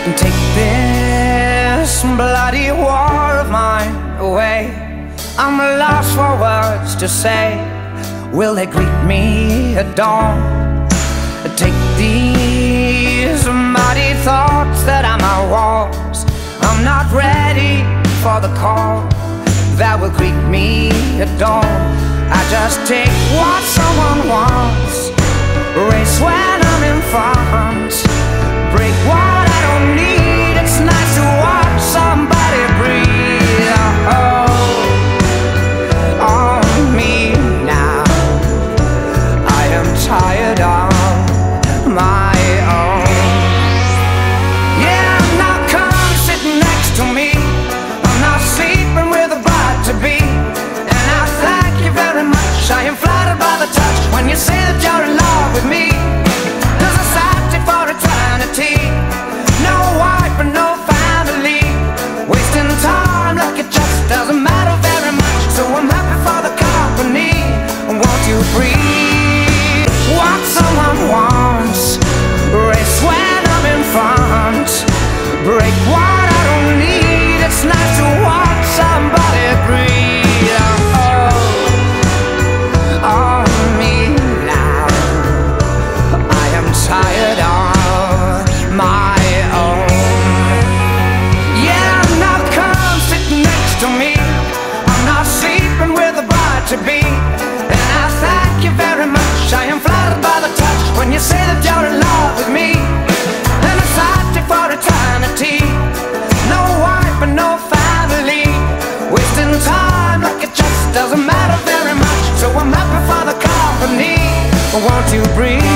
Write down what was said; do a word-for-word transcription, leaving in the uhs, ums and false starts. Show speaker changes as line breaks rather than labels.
Take this bloody war of mine away. I'm lost for words to say. Will they greet me at dawn? Take these mighty thoughts that are my walls. I'm not ready for the call that will greet me at dawn. I just take what someone wants, race when I'm in front, break what I don't need. It's nice to watch somebody breathe. Oh, on me now. I am tired of my own. Yeah, now come sit next to me. I'm not sleeping with a bride to be. And I thank you very much. I am flattered by the touch when you say that you're in love with me. There's a society for eternity, no wife and no family, wasting time like it just doesn't matter very much. So I'm happy for the company. Won't you breathe what someone wants, race when I'm in front, break what I don't need. It's nice to watch somebody breathe. Oh, on me now. I am tired of my own. Yeah, now come sit next to me. I'm not sleeping with a bride to be. And I thank you very much. I am flattered by the touch when you say that you're in love with me. And a society for eternity, no wife and no family, wasting time like it just doesn't matter very much. So I'm happy for the company. Won't you breathe?